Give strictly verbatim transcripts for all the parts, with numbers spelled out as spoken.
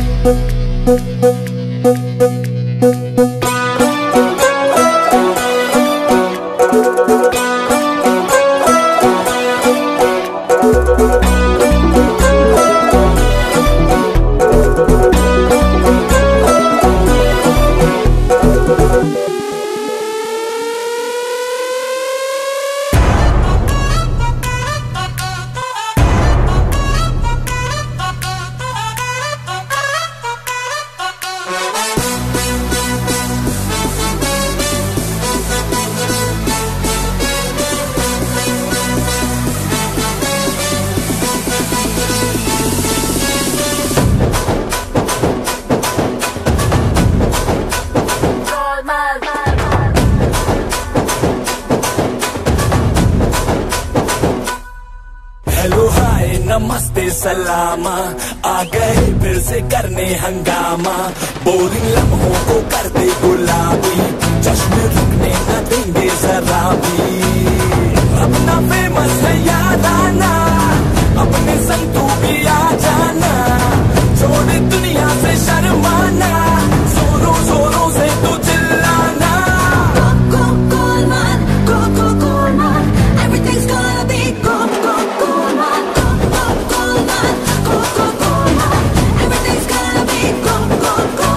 Hello hi नमस्ते सलामा, आ गए फिर से करने हंगामा। बोरिंग लम्हों को कर दे गुलाबी, जश्न रुकने न देंगे जरा भी। अपना फेमस है याद आना, अपने संग तू भी आ जाना। छोड़ दुनिया से शर्माना, जोरों जोरों से तू चिल्लाना। Go, go, go, man, go, go, go, man. Everything's gonna be go, go, go, man. Go, go, go, man, go, go, go, man. Everything's gonna be go, go, go,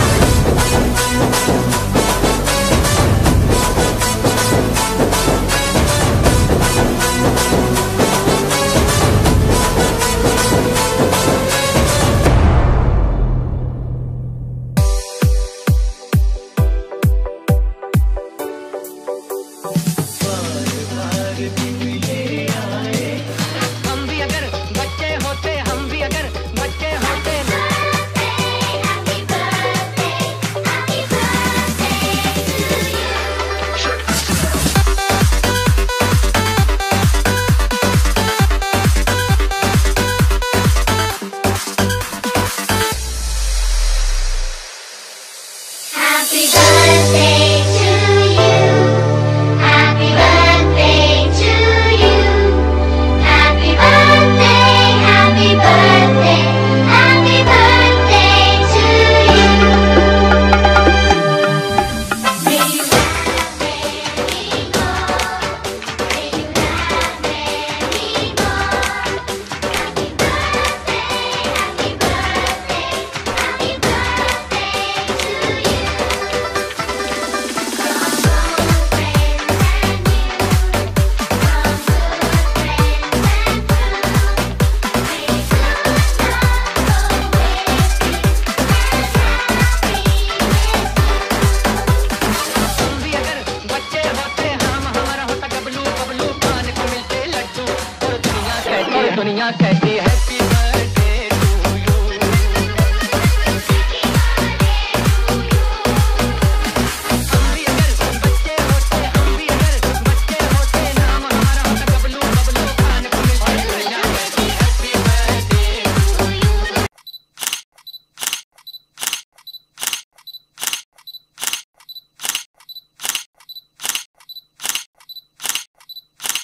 हम भी अगर बच्चे होते, हम भी अगर बच्चे होते। Happy birthday to you. Happy birthday to you. Happy birthday, happy birthday, happy birthday to you. May you have many more. May you have many more. Happy birthday, happy birthday, happy birthday to you. हम भी अगर बच्चे होते, हम हमारा होता गबलू बबलू, खाने को मिलते लड्डू। और दुनिया कहती, दुनिया कहती है